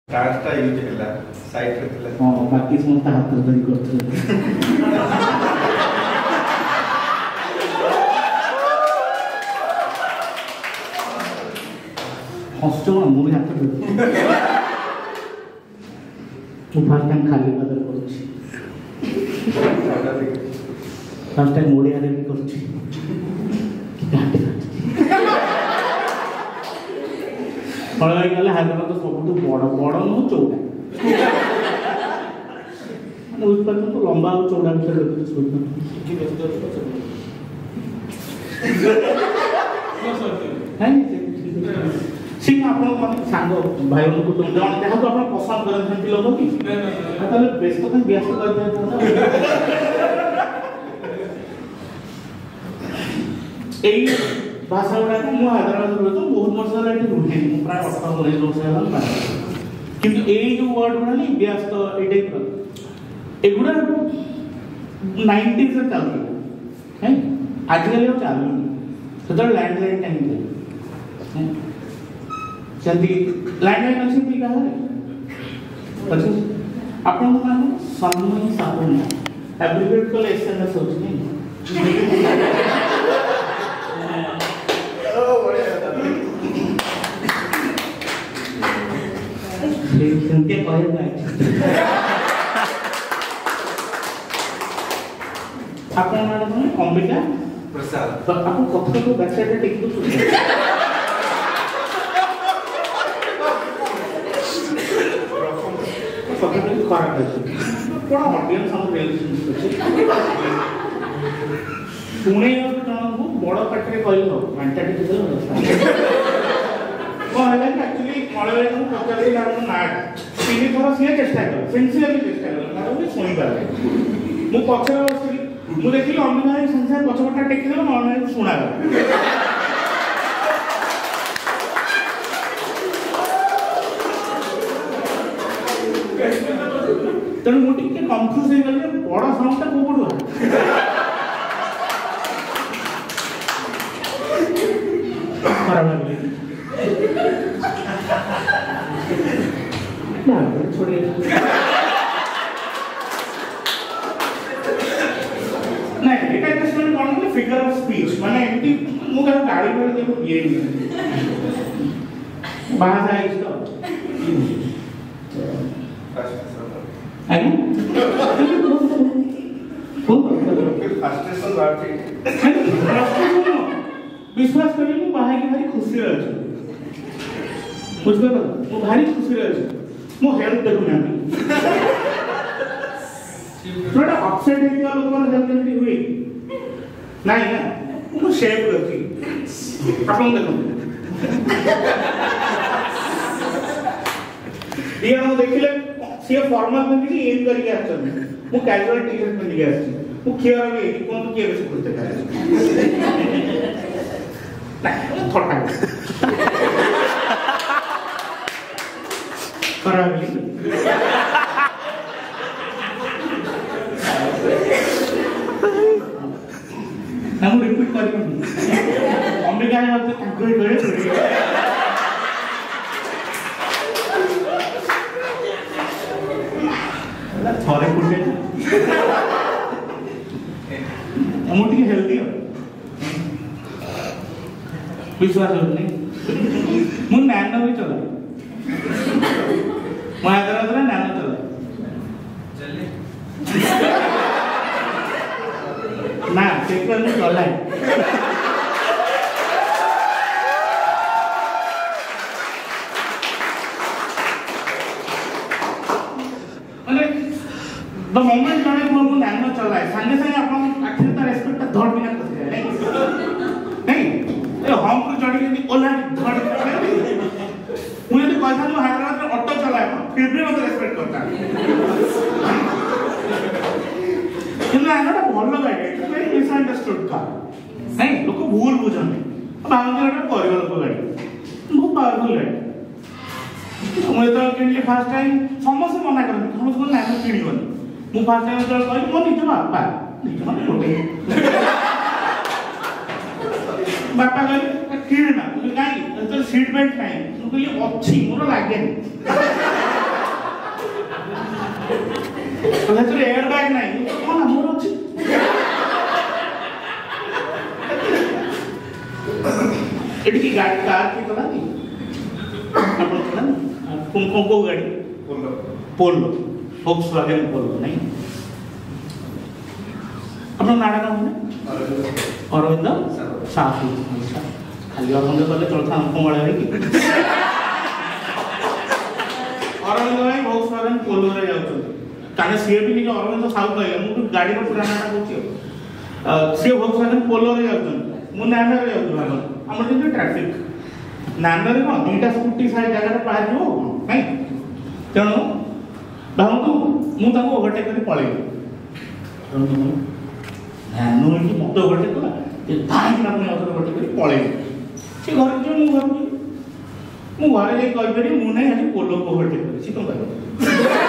कार्डटा use हैला side रे थिला हां बाकी समस्त हाथ धरी करथले हॉस्टल मु हाथ धरी मु फर्स्ट टाइम खाली पादर करछि फर्स्ट टाइम ओडिया रे भी करछि पढ़ाई गला हैदराबाद तो सबुठु बड़ बड़ नु चौड़ा माने उस पर तो लंबा और चौड़ा भीतर देखि सोचना कि व्यस्त है सिंह आपण मन सांग भाई को तुम जण जहा तो आपण पसंद करन थि लोग की ताले व्यस्त तो व्यस्त कर दे एई भाषा गुड़ा मु हैदराबाद रो तो बहुत वर्ष होला एठी रुहे मु प्राय 18 19 वर्ष होला किंतु एई जो वर्ड गुड़ा नहीं व्यस्त ए टाइप रो एगुड़ा 90s से चलती है आजकल ये चालू तो लैंडलाइन टाइम थे जल्दी लैंडलाइन अच्छी थी कहा है अच्छा अपन को मानो सम्मान साबुन एब्रिविएट को एसएमएस होती नहीं के कहे ना आपन नाम है अंबिका प्रसाद तो आपन कथा को वेबसाइट रे टिक दो कथा को खराब है कोन ऑडियंस हम रिलेशनशिप अछि पुणे और जन को बड़ पाटरे कहलो मेंटालिटी देलो को हला एक्चुअली मळवे को पकड़े लाग ना तीन थोड़ा सिए चेष्टा कर सिंसियरली चेष्टा कर ना वो सुनि पारे मु पछरे बसली मु देखिल अंबिका संसार पछपटा टेकी देलो मन सुना तेणु मु टिके कंफ्यूज हो गले बड़ साउंडटा को पडो खराब लागले ना छोड़े नहीं एटा जस्ट कोन फिगर ऑफ स्पीच माने एंटी मु का गाड़ी पर देखो ये बाहर जाए इसको विश्वास करिए मु बाहर की भारी खुशी रह बुझबे मु भारी खुशी रह मु हेल्थ देखु ना थोड़ा अपसेट है लोग मन हेल्थ जल्दी हुई नहीं ना मु शेप रखी अपन देखो ये हम देखिले सी फॉर्मल में भी इन करके आछन मु कैजुअल टी-शर्ट में लिया आछि मु केयर में कोन के बेस करते करे नहीं थोड़ा खराब है हम रिपीट करेंगे अंबिका ने बात कंक्रीट करे थोड़े कुछ हम उठ के हेल्दी हो विश्वास हो नहीं मु नैनो भी चला मैं हैदराबाद रे नैनो चला चले ना सेक्टर में चला है माने द मोमेंट जने को नैनो चला है संगे संगे अपन आखिर रेस्पेक्ट धड़ बिना कर नहीं नहीं हम को चढ़ के ओला धड़ मुझे तो कहता हूं हैदराबाद में ऑटो चलाए फिर भी मुझे रेस्पेक्ट करता है କିନ୍ତୁ ଆନଟା ଭଲ ଗାଡ଼ି ଏଟା ଭେରି ମିସଅଣ୍ଡରଷ୍ଟୁଡ୍ କାର ନାଇଁ ଲୋକ ଭୁଲ ବୁଝନ୍ତି ବାହାଘରଟା ପରିବାର ଲୋକ ଗାଡ଼ି ବହୁତ ପାୱାରଫୁଲ ଗାଡ଼ି ମୁଁ ଯେତେବେଳେ କିଣିଲି ଫାଷ୍ଟ ଟାଇମ୍ ସମସ୍ତେ ମନା କରନ୍ତି ସମସ୍ତେ କହିଲେ ନାଇଁ କିଣିବନି ମୁଁ ଫାଷ୍ଟ ଟାଇମ୍ ଯେତେବେଳେ କହିଲି ମୋ ନିଜ ବାପା ନିଜ ମାନେ ଗୋଟେ ବାପା କହିଲେ କିଣେ ନା ମୁଁ କହିଲି କାହିଁକି ଯେତେବେଳେ ସିଟ୍ ବେଲ୍ଟ ନାହିଁ ମୁଁ କହିଲି ଅଛି ମୋର ଲାଗେନି ସେଥିରେ ଏୟାର ବ୍ୟାଗ୍ ନାହିଁ କ'ଣ ଆମର ଅଛି ଏଠି କି ଗାଡ଼ି କାର କି ଚଲାନ୍ତି ଆପଣ ଚଲାନ୍ତି କୋଉ ଗାଡ଼ି ପୋଲୋ Volkswagen ପୋଲୋ ନାଇଁ ଆପଣ ନାଁଟା କ'ଣ ଅରବିନ୍ଦ ସାହୁ ଖାଲି ଅରବିନ୍ଦ କଲେ ଚଳିଥାନ୍ତି କମଳା ହେଇକି ଅରବିନ୍ଦ ଭାଇ Volkswagen ପୋଲୋରେ ଯାଉଛନ୍ତି କାରଣ ସିଏ ବି ନିଜେ ଅରବିନ୍ଦ ସାହୁ କହିଲେ ମୁଁ ଗାଡ଼ିର ପୁରା ନାଁଟା କହୁଛି ସିଏ Volkswagen ପୋଲୋରେ ଯାଉଛନ୍ତି ମୁଁ ନାନରେ ଯାଉଛି ଭାବ ଆମର ଯେମିତି ଟ୍ରାଫିକ୍ ନାନରେ କ'ଣ ଦୁଇଟା ସ୍କୁଟି ସାଇ ଜାଗାରେ ବାହାରିବ ନାଇଁ ତେଣୁ ଭାବନ୍ତୁ ମୁଁ ତାଙ୍କୁ ଓଭରଟେକ୍ କରି ପଳେଇବି ନାନୁ ହେଇକି ମୋତେ ଓଭରଟେକ୍ କଲା ଧାଇଁକି ଆପଣ ଓଭରଟେକ୍ କରି ପଳେଇବି ସେ ଘରେ ଯିବ ମୁଁ ଘରକୁ ଯିବି ମୁଁ ଘରେ ଯାଇ କହିପାରିବି ମୁଁ ନାହିଁ ଆଜି ପୋଲୋକୁ ଓଭରଟେକ୍ କରିଛି କ'ଣ କହିବ